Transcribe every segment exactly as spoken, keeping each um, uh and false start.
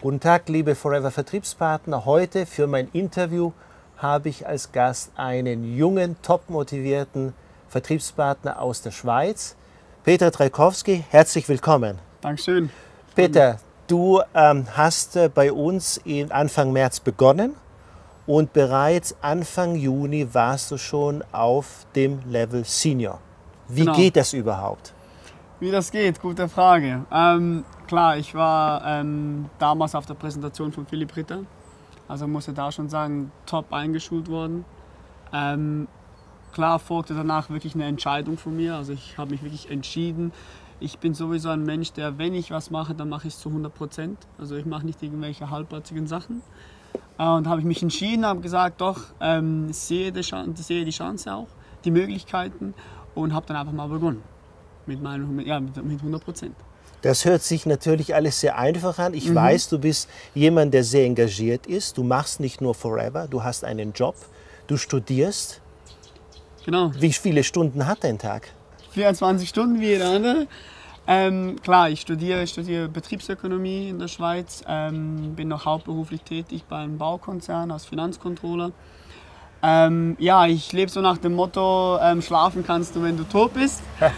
Guten Tag, liebe Forever Vertriebspartner. Heute für mein Interview habe ich als Gast einen jungen, top motivierten Vertriebspartner aus der Schweiz, Peter Trajkowski. Herzlich willkommen. Dankeschön. Peter, du ähm, hast äh, bei uns in Anfang März begonnen und bereits Anfang Juni warst du schon auf dem Level Senior. Wie Genau. geht das überhaupt? Wie das geht, gute Frage. Ähm, klar, ich war ähm, damals auf der Präsentation von Philipp Ritter, also musste da schon sagen, top eingeschult worden. Ähm, klar folgte danach wirklich eine Entscheidung von mir, also ich habe mich wirklich entschieden. Ich bin sowieso ein Mensch, der, wenn ich was mache, dann mache ich es zu hundert Prozent. Also ich mache nicht irgendwelche halbherzigen Sachen. Äh, und habe ich mich entschieden, habe gesagt, doch, ähm, sehe, die Chance, sehe die Chance auch, die Möglichkeiten und habe dann einfach mal begonnen. Mit, meinen, ja, mit hundert Prozent. Das hört sich natürlich alles sehr einfach an. Ich Mhm. weiß, du bist jemand, der sehr engagiert ist. Du machst nicht nur Forever, du hast einen Job, du studierst. Genau. Wie viele Stunden hat dein Tag? vierundzwanzig Stunden wie jeder andere. Ähm, klar, ich studiere, ich studiere Betriebsökonomie in der Schweiz, ähm, bin noch hauptberuflich tätig beim Baukonzern als Finanzcontroller. Ähm, ja, ich lebe so nach dem Motto, ähm, schlafen kannst du, wenn du tot bist.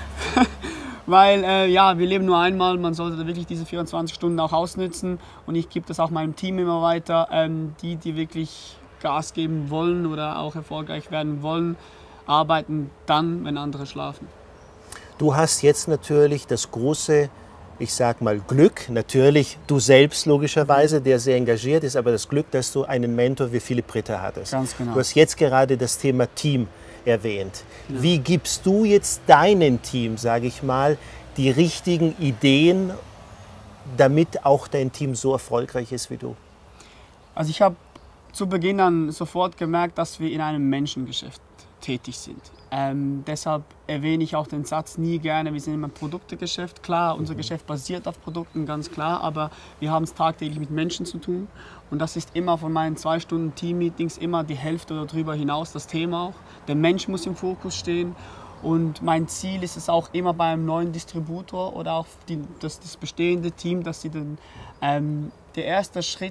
Weil, äh, ja, wir leben nur einmal, man sollte da wirklich diese vierundzwanzig Stunden auch ausnutzen. Und ich gebe das auch meinem Team immer weiter. Ähm, die, die wirklich Gas geben wollen oder auch erfolgreich werden wollen, arbeiten dann, wenn andere schlafen. Du hast jetzt natürlich das große, ich sag mal Glück, natürlich du selbst logischerweise, der sehr engagiert ist, aber das Glück, dass du einen Mentor wie Philipp Ritter hattest. Ganz genau. Du hast jetzt gerade das Thema Team erwähnt. Ja. Wie gibst du jetzt deinem Team, sage ich mal, die richtigen Ideen, damit auch dein Team so erfolgreich ist wie du? Also ich habe zu Beginn dann sofort gemerkt, dass wir in einem Menschengeschäft tätig sind. Ähm, deshalb erwähne ich auch den Satz nie gerne, wir sind immer ein Produktegeschäft. Klar, unser Geschäft basiert auf Produkten, ganz klar, aber wir haben es tagtäglich mit Menschen zu tun. Und das ist immer von meinen zwei Stunden Team-Meetings immer die Hälfte oder darüber hinaus das Thema auch. Der Mensch muss im Fokus stehen. Und mein Ziel ist es auch immer bei einem neuen Distributor oder auch die, das, das bestehende Team, dass sie den, ähm, der erste Schritt,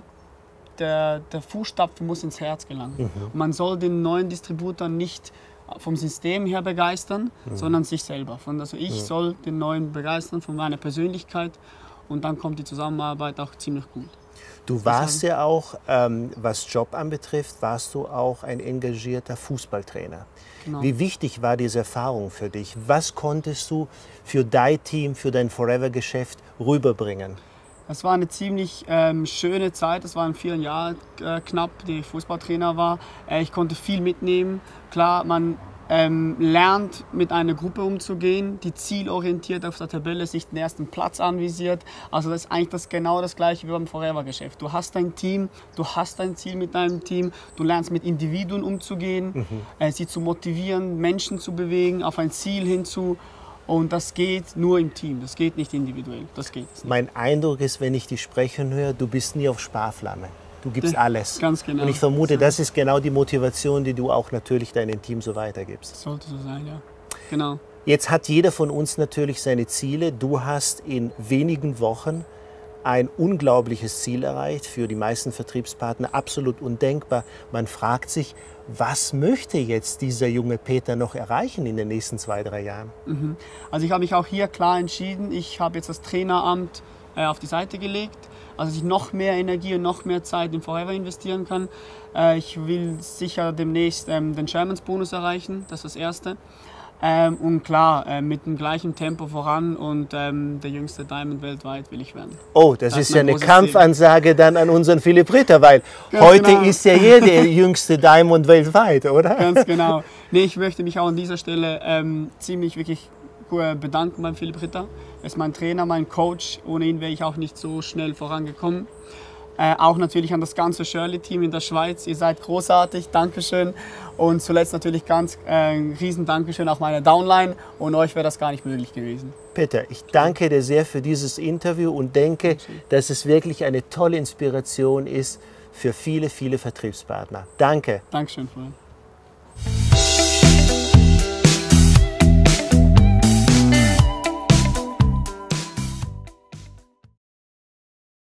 der, der Fußstapfen muss ins Herz gelangen. Mhm. Man soll den neuen Distributor nicht vom System her begeistern, mhm. sondern sich selber. Von, also ich mhm. soll den neuen begeistern von meiner Persönlichkeit und dann kommt die Zusammenarbeit auch ziemlich gut. Du warst ja auch, ähm, was Job anbetrifft, warst du auch ein engagierter Fußballtrainer. Genau. Wie wichtig war diese Erfahrung für dich? Was konntest du für dein Team, für dein Forever-Geschäft rüberbringen? Das war eine ziemlich ähm, schöne Zeit. Das waren vier Jahre äh, knapp, die ich Fußballtrainer war. Äh, ich konnte viel mitnehmen. Klar, man ähm, lernt, mit einer Gruppe umzugehen, die zielorientiert auf der Tabelle sich den ersten Platz anvisiert. Also das ist eigentlich das, genau das Gleiche wie beim Forever-Geschäft. Du hast dein Team, du hast dein Ziel mit deinem Team, du lernst mit Individuen umzugehen, mhm. äh, sie zu motivieren, Menschen zu bewegen, auf ein Ziel hinzu. Und das geht nur im Team, das geht nicht individuell. Das geht nicht. Mein Eindruck ist, wenn ich dich sprechen höre, du bist nie auf Sparflamme. Du gibst ja, alles. Ganz genau. Und ich vermute, das ist genau die Motivation, die du auch natürlich deinem Team so weitergibst. Das sollte so sein, ja. Genau. Jetzt hat jeder von uns natürlich seine Ziele. Du hast in wenigen Wochen ein unglaubliches Ziel erreicht, für die meisten Vertriebspartner absolut undenkbar. Man fragt sich, was möchte jetzt dieser junge Peter noch erreichen in den nächsten zwei, drei Jahren? Mhm. Also ich habe mich auch hier klar entschieden, ich habe jetzt das Traineramt äh, auf die Seite gelegt, also dass ich noch mehr Energie und noch mehr Zeit in Forever investieren kann. Äh, ich will sicher demnächst ähm, den Chairman's Bonus erreichen, das ist das Erste. Ähm, und klar, äh, mit dem gleichen Tempo voran und ähm, der jüngste Diamond weltweit will ich werden. Oh, das, das ist ja eine Kampfansage Ziel. Dann an unseren Philipp Ritter, weil Ganz heute genau. ist ja hier der jüngste Diamond weltweit, oder? Ganz genau. Nee, ich möchte mich auch an dieser Stelle ähm, ziemlich wirklich bedanken beim Philipp Ritter. Er ist mein Trainer, mein Coach. Ohne ihn wäre ich auch nicht so schnell vorangekommen. Äh, auch natürlich an das ganze Shirley-Team in der Schweiz. Ihr seid großartig, Dankeschön. Und zuletzt natürlich ganz äh, ein riesen Dankeschön auch meiner Downline. Ohne euch wäre das gar nicht möglich gewesen. Peter, ich danke dir sehr für dieses Interview und denke, dass es wirklich eine tolle Inspiration ist für viele, viele Vertriebspartner. Danke. Dankeschön, Freunde.